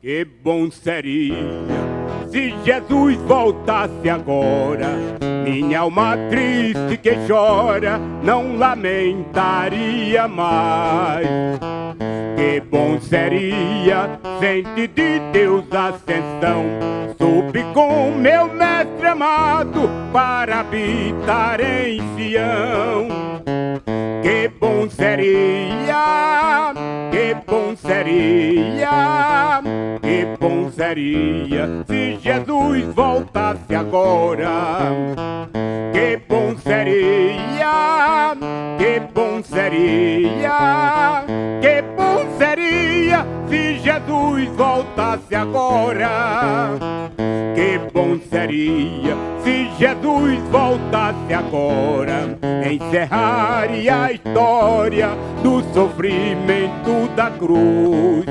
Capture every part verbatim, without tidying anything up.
Que bom seria se Jesus voltasse agora. Minha alma triste que chora não lamentaria mais. Que bom seria, sente de Deus ascensão, subi com meu mestre amado para habitar em Sião. Que bom seria, que bom seria, que bom seria se Jesus voltasse agora. Que bom seria, que bom seria, que bom seria se Jesus voltasse agora. Que bom seria se Jesus voltasse agora. Encerraria a história do sofrimento da cruz.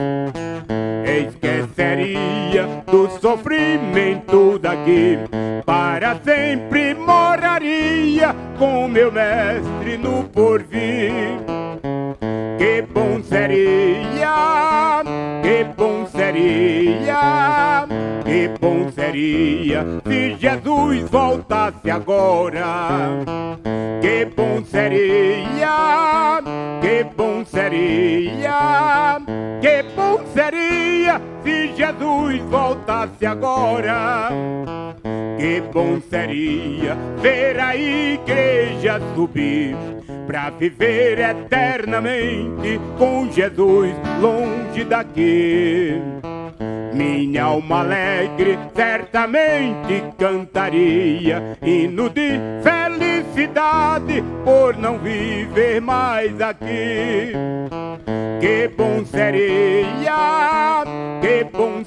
Esqueceria do sofrimento daqui, para sempre moraria com meu mestre no porvir. Que bom seria, que bom seria, que bom seria se Jesus voltasse agora. Que bom seria, que bom seria, que bom seria se Jesus voltasse agora. Que bom seria ver a igreja subir pra viver eternamente com Jesus longe daqui. Minha alma alegre certamente cantaria hino de felicidade por não viver mais aqui. Que bom seria, que bom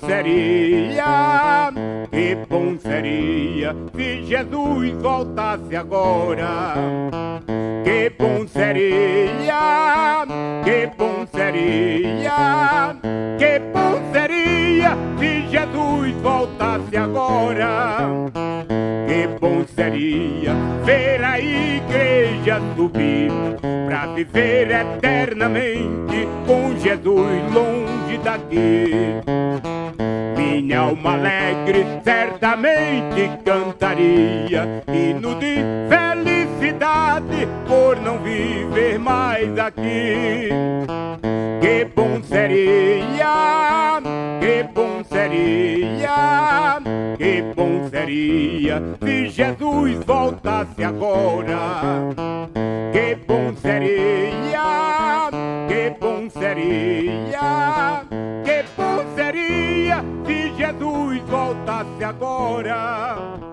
seria, que bom seria se Jesus voltasse agora. Que bom seria, que bom seria, que bom seria se Jesus voltasse agora. Que bom seria ver a igreja subir pra viver eternamente com Jesus longe daqui. Minha alma alegre certamente cantaria hino de felicidade por não viver mais aqui. Que bom seria, que bom seria, que bom seria se Jesus voltasse agora. Que bom seria, que bom seria, que bom seria se Jesus voltasse agora.